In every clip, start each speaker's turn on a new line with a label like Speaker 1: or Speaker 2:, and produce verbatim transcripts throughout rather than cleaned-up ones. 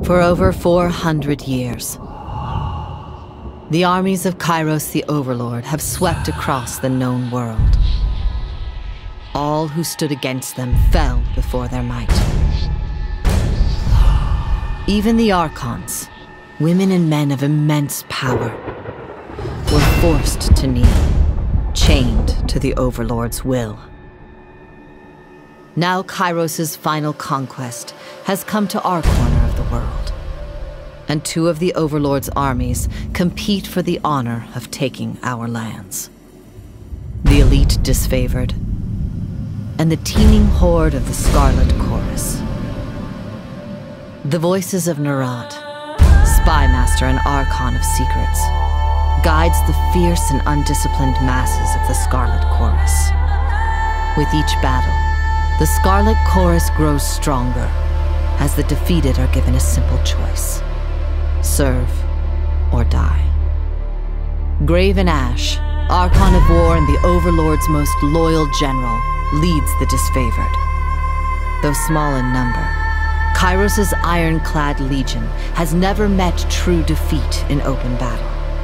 Speaker 1: For over four hundred years, the armies of Kairos the Overlord have swept across the known world. All who stood against them fell before their might. Even the Archons, women and men of immense power, were forced to kneel, chained to the Overlord's will. Now Kairos' final conquest has come to our corner of the world, and two of the Overlord's armies compete for the honor of taking our lands. The elite disfavored, and the teeming horde of the Scarlet Chorus. The voices of Nerat, spy master and Archon of secrets, guides the fierce and undisciplined masses of the Scarlet Chorus. With each battle, the Scarlet Chorus grows stronger, as the defeated are given a simple choice: serve or die. Graven Ash, Archon of War and the Overlord's most loyal general, leads the disfavored. Though small in number, Kairos' ironclad legion has never met true defeat in open battle.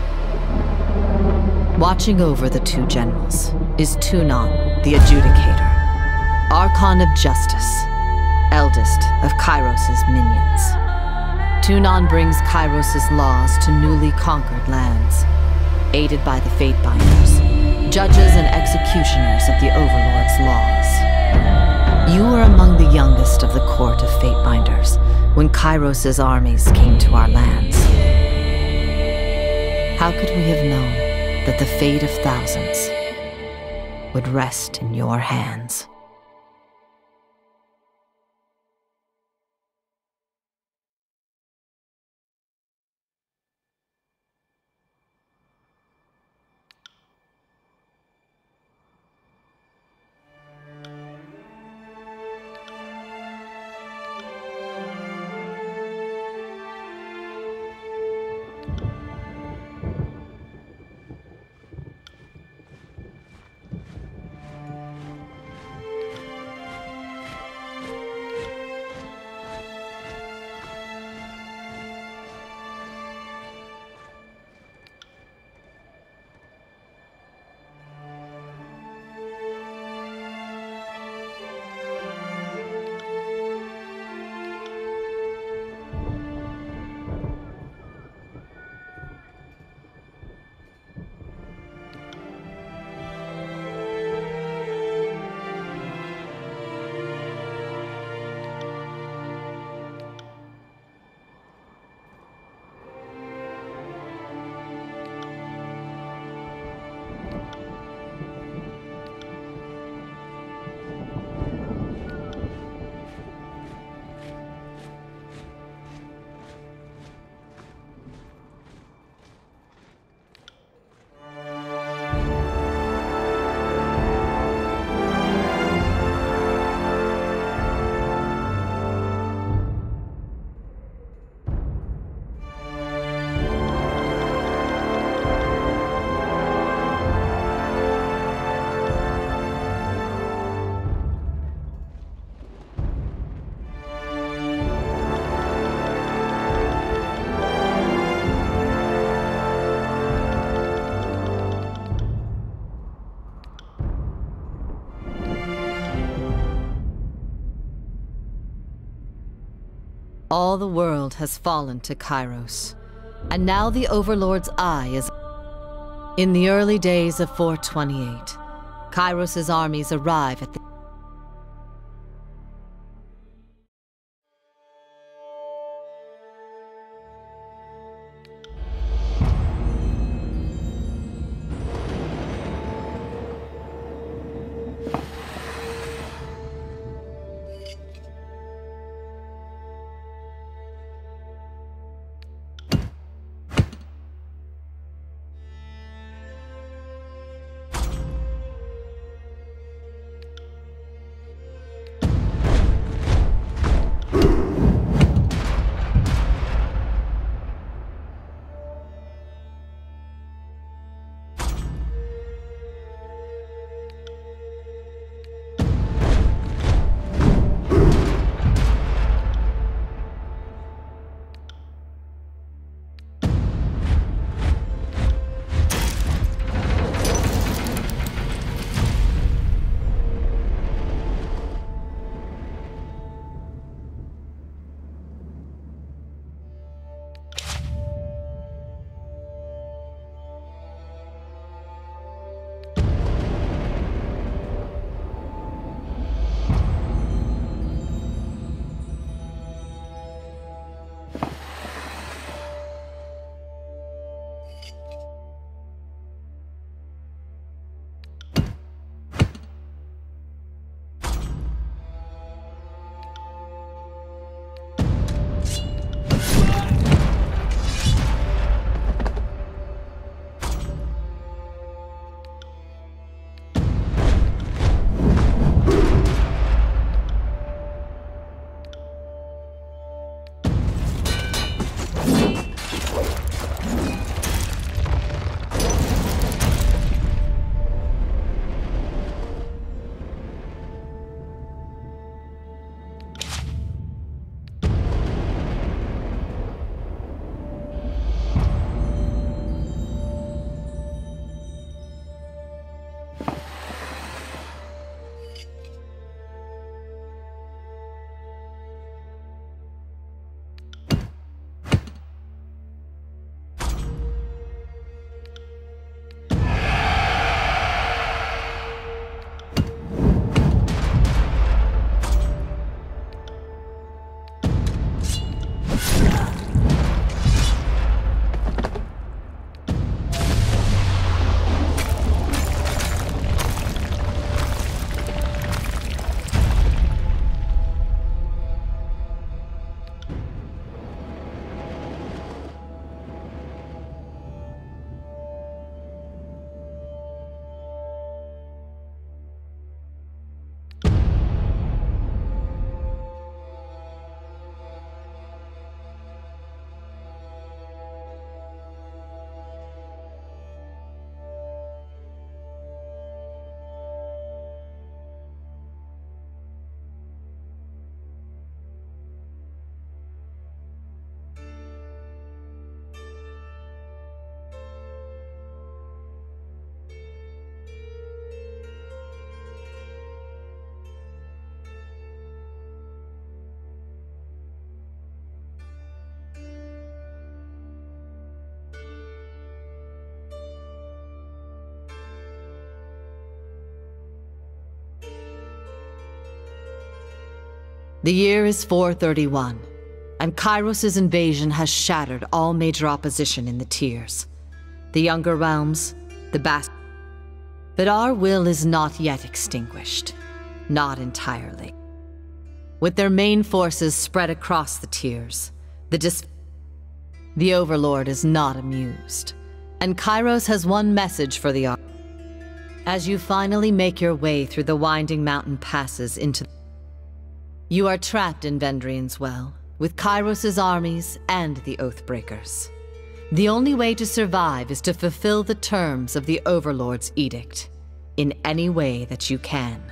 Speaker 1: Watching over the two generals is Tunon, the Adjudicator, Archon of Justice, eldest of Kairos' minions. Tunon brings Kairos' laws to newly conquered lands, aided by the Fatebinders, judges and executioners of the Overlord's laws. You were among the youngest of the court of Fatebinders when Kairos' armies came to our lands. How could we have known that the fate of thousands would rest in your hands? All the world has fallen to Kairos, and now the Overlord's eye is... In the early days of four twenty-eight, Kairos' armies arrive at the... The year is four thirty-one, and Kairos' invasion has shattered all major opposition in the Tiers. The Younger Realms, the Bast... But our will is not yet extinguished. Not entirely. With their main forces spread across the Tiers, the dis... The Overlord is not amused, and Kairos has one message for the... As you finally make your way through the winding mountain passes into... You are trapped in Vendrian's Well, with Kairos' armies and the Oathbreakers. The only way to survive is to fulfill the terms of the Overlord's edict, in any way that you can.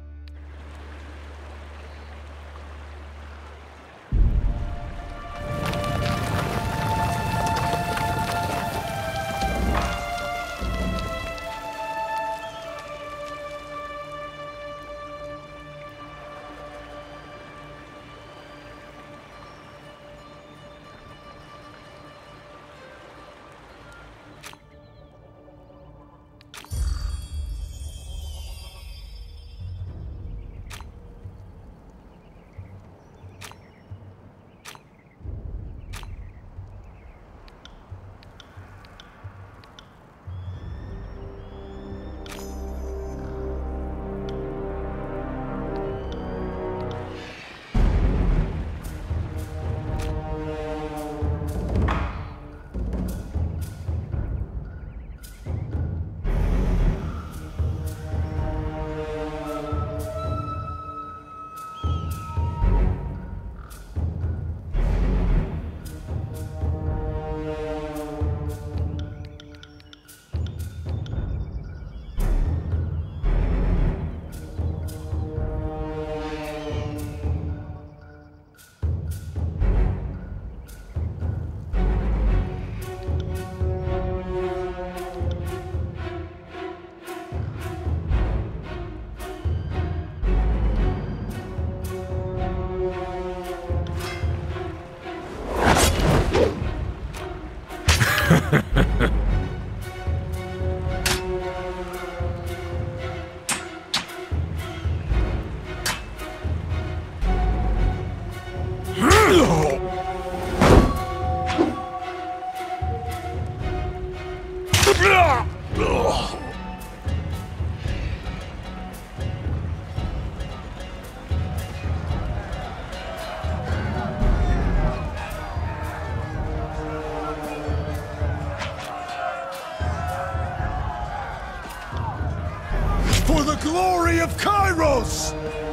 Speaker 2: For the glory of Kairos!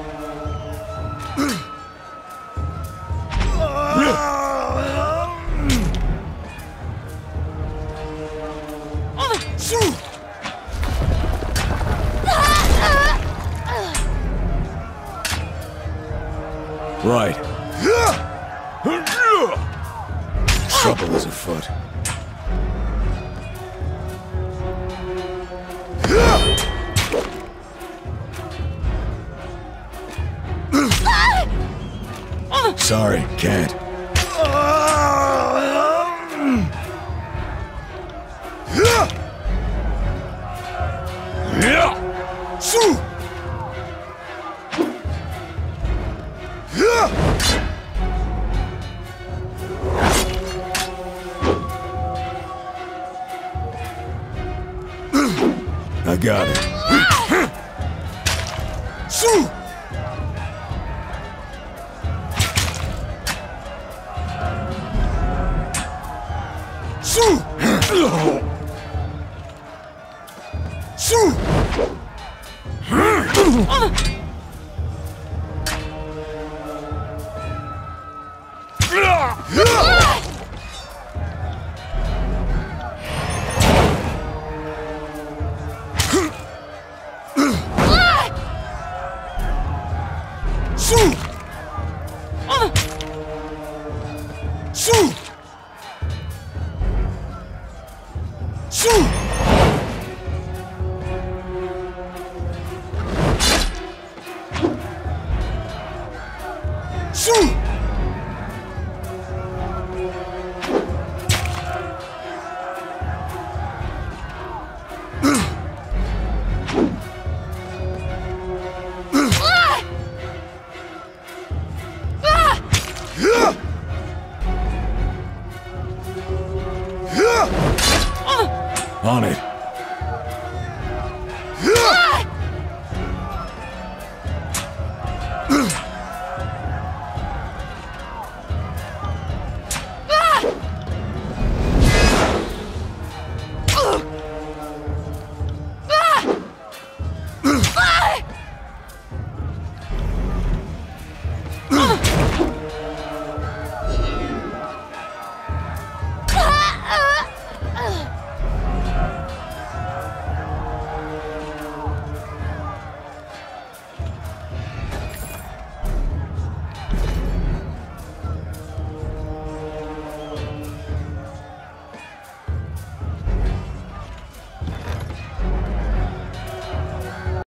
Speaker 3: Right. Trouble is afoot. Sorry, can't. I got it. On it.